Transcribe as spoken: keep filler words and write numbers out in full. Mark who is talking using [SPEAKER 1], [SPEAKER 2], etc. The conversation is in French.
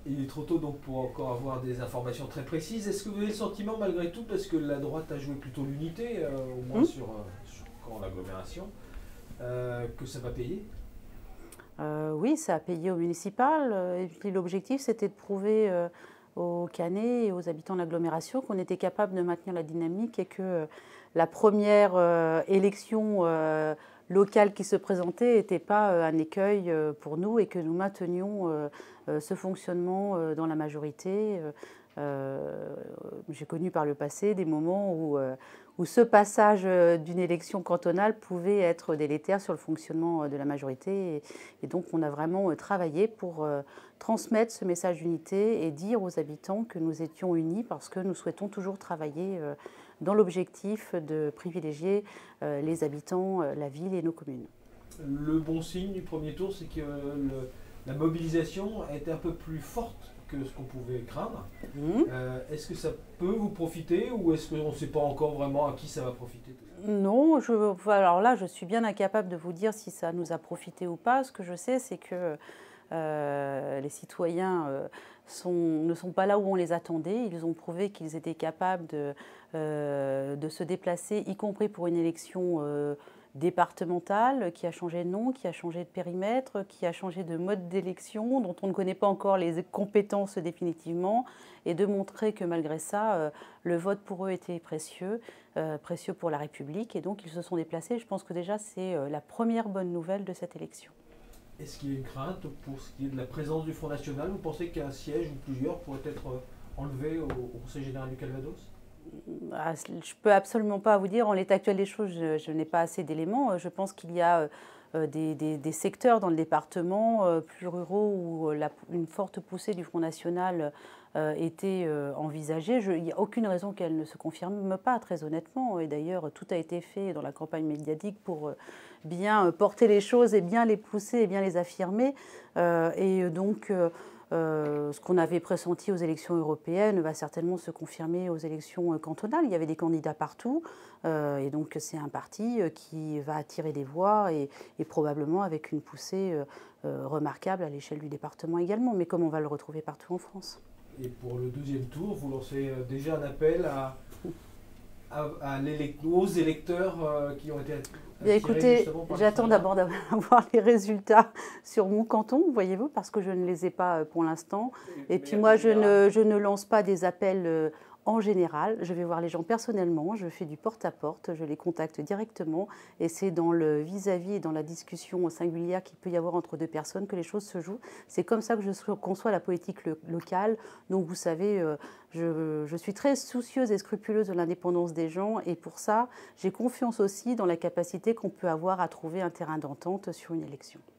[SPEAKER 1] Il est trop tôt donc pour encore avoir des informations très précises. Est-ce que vous avez le sentiment malgré tout, parce que la droite a joué plutôt l'unité, euh, au moins
[SPEAKER 2] Mmh.
[SPEAKER 1] sur, euh, sur quand l'agglomération, euh, que ça va payer?
[SPEAKER 2] Euh, oui, ça a payé au municipal. euh, Et puis l'objectif, c'était de prouver euh, aux Canets et aux habitants de l'agglomération qu'on était capable de maintenir la dynamique et que euh, la première euh, élection euh, locale qui se présentait n'était pas euh, un écueil euh, pour nous et que nous maintenions euh, euh, ce fonctionnement euh, dans la majorité. Euh, euh, J'ai connu par le passé des moments où, euh, où ce passage euh, d'une élection cantonale pouvait être délétère sur le fonctionnement euh, de la majorité. Et, et donc, on a vraiment euh, travaillé pour euh, transmettre ce message d'unité et dire aux habitants que nous étions unis parce que nous souhaitons toujours travailler euh, dans l'objectif de privilégier euh, les habitants, euh, la ville et nos communes.
[SPEAKER 1] Le bon signe du premier tour, c'est que le- la mobilisation a été un peu plus forte que ce qu'on pouvait craindre.
[SPEAKER 2] Mmh.
[SPEAKER 1] Euh, est-ce que ça peut vous profiter ou est-ce qu'on ne sait pas encore vraiment à qui ça va profiter tout ça?
[SPEAKER 2] Non, je, alors là, je suis bien incapable de vous dire si ça nous a profité ou pas. Ce que je sais, c'est que euh, les citoyens euh, sont, ne sont pas là où on les attendait. Ils ont prouvé qu'ils étaient capables de, euh, de se déplacer, y compris pour une élection euh, départementale qui a changé de nom, qui a changé de périmètre, qui a changé de mode d'élection, dont on ne connaît pas encore les compétences définitivement, et de montrer que malgré ça, euh, le vote pour eux était précieux, euh, précieux pour la République, et donc ils se sont déplacés. Je pense que déjà c'est euh, la première bonne nouvelle de cette élection.
[SPEAKER 1] Est-ce qu'il y a une crainte pour ce qui est de la présence du Front National? Vous pensez qu'un siège ou plusieurs pourraient être euh, enlevés au, au Conseil général du Calvados?
[SPEAKER 2] Ah, je ne peux absolument pas vous dire. En l'état actuel des choses, je, je n'ai pas assez d'éléments. Je pense qu'il y a euh, des, des, des secteurs dans le département euh, plus ruraux où la, une forte poussée du Front National euh, était euh, envisagée. Je, il n'y a aucune raison qu'elle ne se confirme pas, très honnêtement. Et d'ailleurs, tout a été fait dans la campagne médiatique pour euh, bien porter les choses et bien les pousser et bien les affirmer. Euh, et donc... Euh, Euh, ce qu'on avait pressenti aux élections européennes va certainement se confirmer aux élections cantonales. Il y avait des candidats partout, euh, et donc c'est un parti qui va attirer des voix et, et probablement avec une poussée euh, remarquable à l'échelle du département également, mais comme on va le retrouver partout en France.
[SPEAKER 1] Et pour le deuxième tour, vous lancez euh, déjà un appel à, à, à l'élect- aux électeurs euh, qui ont été
[SPEAKER 2] Bien,
[SPEAKER 1] attirés
[SPEAKER 2] écoutez,
[SPEAKER 1] justement par le
[SPEAKER 2] j'attends
[SPEAKER 1] cinéma?
[SPEAKER 2] d'abord d'avoir les résultats sur mon canton, voyez-vous, parce que je ne les ai pas pour l'instant. Et puis moi, je ne, je ne lance pas des appels en général. Je vais voir les gens personnellement, je fais du porte-à-porte, je les contacte directement. Et c'est dans le vis-à-vis et dans la discussion singulière qu'il peut y avoir entre deux personnes que les choses se jouent. C'est comme ça que je conçois la politique locale. Donc vous savez, je, je suis très soucieuse et scrupuleuse de l'indépendance des gens. Et pour ça, j'ai confiance aussi dans la capacité qu'on peut avoir à trouver un terrain d'entente sur une élection.